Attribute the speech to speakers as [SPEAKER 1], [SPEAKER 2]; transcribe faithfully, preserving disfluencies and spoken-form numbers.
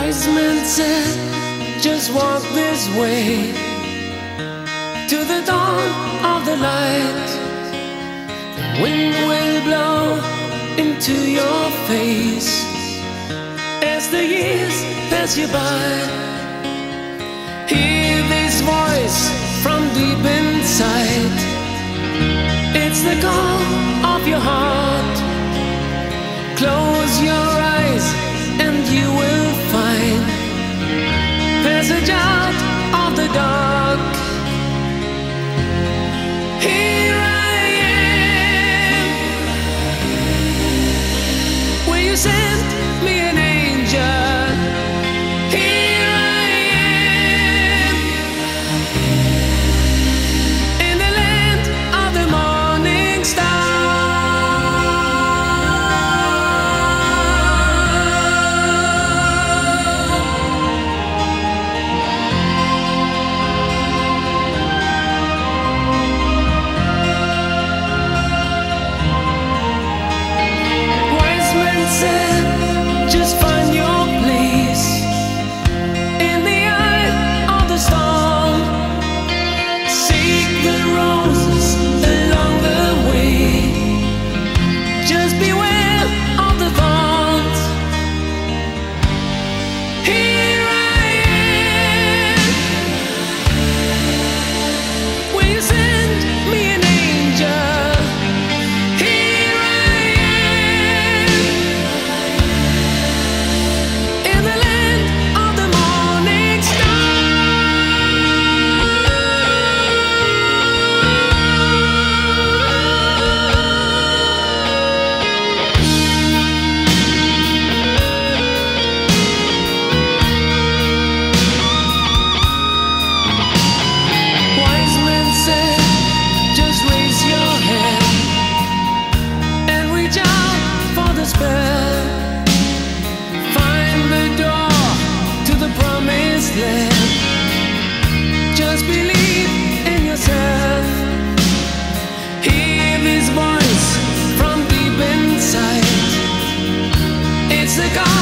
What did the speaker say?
[SPEAKER 1] Wise men said, just walk this way to the dawn of the light. The wind will blow into your face as the years pass you by. Hear this voice from deep inside. It's the call of your heart. Close your eyes and you will find passage out of the dark. Here I am. Will you send me an angel? Here I am, in the land of the morning star. Just find your place in the eye of the storm. Seek the roses along the way. Just beware of the thorns. Here I am. Will you send me an angel? Find the door to the promised land. Just believe in yourself. Hear this voice from deep inside. It's the God